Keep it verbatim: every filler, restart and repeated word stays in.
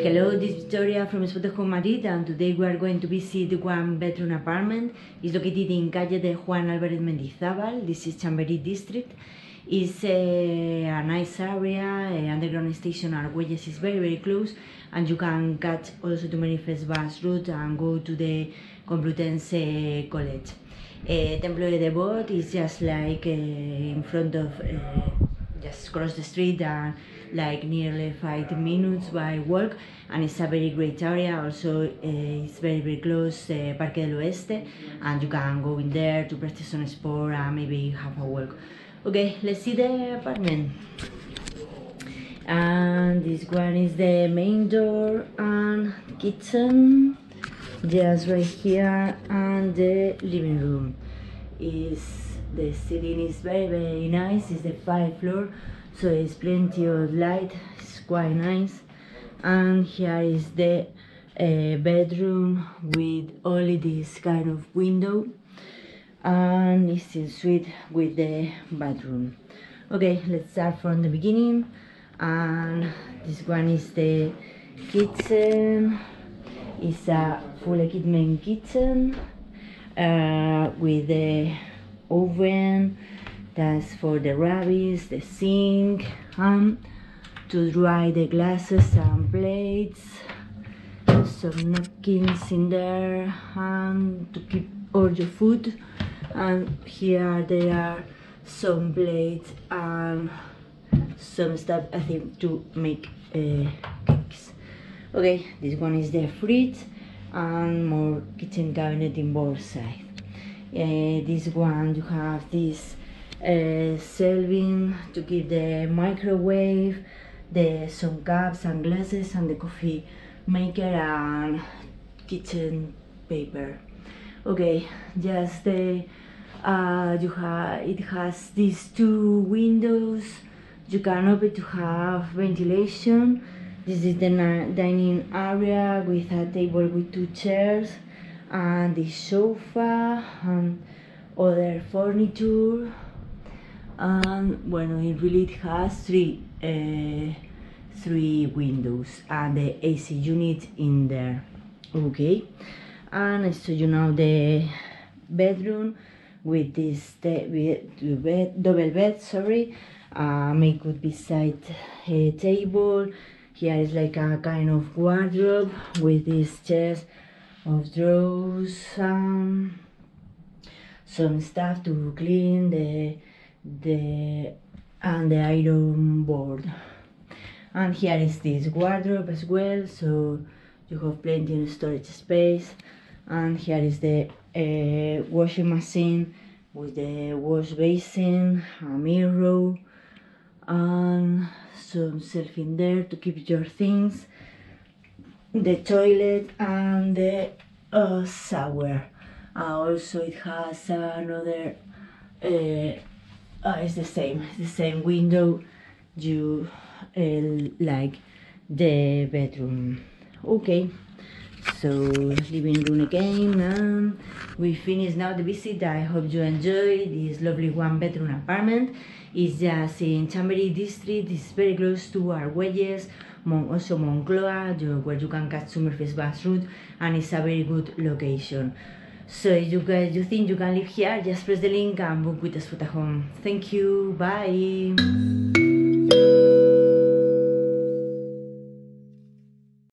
Hello, this is Victoria from Spotahome Madrid, and today we are going to visit one bedroom apartment. It's located in Calle de Juan Álvarez Mendizábal. This is Chamberí district. It's a, a nice area, a underground station Argüelles is very very close, and you can catch also to Manifest bus route and go to the Complutense College. Uh, Templo de Devot is just like uh, in front of, uh, just cross the street and like nearly five minutes by walk, and it's a very great area. Also, uh, it's very very close uh, Parque del Oeste, and you can go in there to practice some sport and maybe have a walk. Okay, let's see the apartment. And this one is the main door and kitchen, just right here, and the living room. Is the ceiling is very very nice. It's the five floor, so it's plenty of light. It's quite nice. And here is the uh, bedroom with only this kind of window, and it's in suite with the bathroom. Okay, let's start from the beginning. And this one is the kitchen. It's a full equipment kitchen uh, with the oven that's for the rabbits, the sink, and to dry the glasses and plates, some napkins in there, and to keep all your food. And here there are some plates and some stuff, I think, to make uh, cakes. Okay, this one is the fridge and more kitchen cabinet in both sides. Uh, this one you have this uh, shelving to keep the microwave, the some cups and glasses, and the coffee maker and kitchen paper. Okay, just the uh, you have it has these two windows. You can open to have ventilation. This is the dining area with a table with two chairs and the sofa and other furniture. And bueno, it really has three uh, three windows and the A C unit in there. Okay, and I show you now the bedroom with this with bed, double bed. Sorry, uh, make good beside a table. Here is like a kind of wardrobe with this chest of drawers, um, some stuff to clean the the and the iron board. And here is this wardrobe as well, so you have plenty of storage space. And here is the uh, washing machine with the wash basin, a mirror, and some shelf in there to keep your things, the toilet, and the uh, shower. Uh, also it has another uh, uh, it's the same it's the same window you uh, like the bedroom. Okay, so living room again, and we finish now the visit. I hope you enjoy this lovely one bedroom apartment. It's just in Chamberí district. It's very close to Argüelles, Mon also Moncloa, you, where you can catch Summerfest bus route, and it's a very good location. So if you guys you think you can live here, just press the link and book with us Spotahome. Thank you, bye.